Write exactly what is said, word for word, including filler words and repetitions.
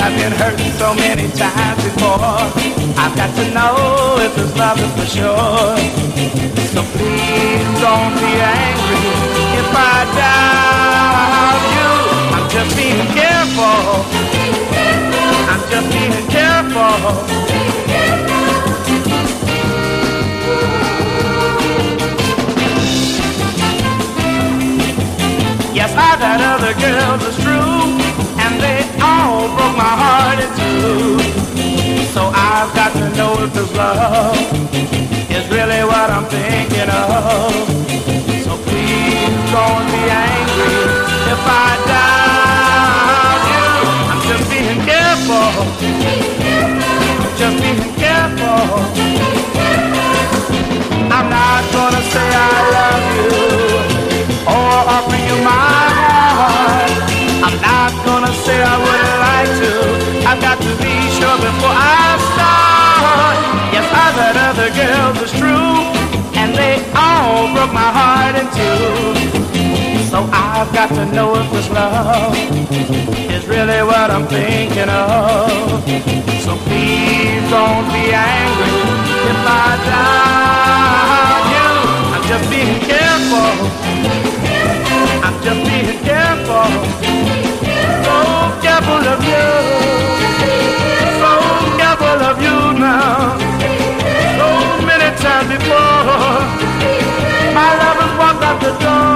I've been hurt so many times before. I've got to know if this love is for sure. So please don't be angry if I doubt you. I'm just being careful. I'm just being careful. Yes, I've had other girls, it's true, and they all broke my heart in two. So I've got to know if this love is really what I'm thinking of. So please don't be angry if I doubt you. I'm just being careful, just being careful. I'm not gonna say I love you or offer you my heart. I'm not gonna say I wouldn't like to. I've got to be sure before I start. Yes, I've had other girls, it's true, and they all broke my heart in two. So I've got to know if this love is really what I'm thinking of. So please don't be angry if I doubt you. I'm just being careful. I'm just being careful, so careful of you, so careful of you now. So many times before, my lovers walked out the door.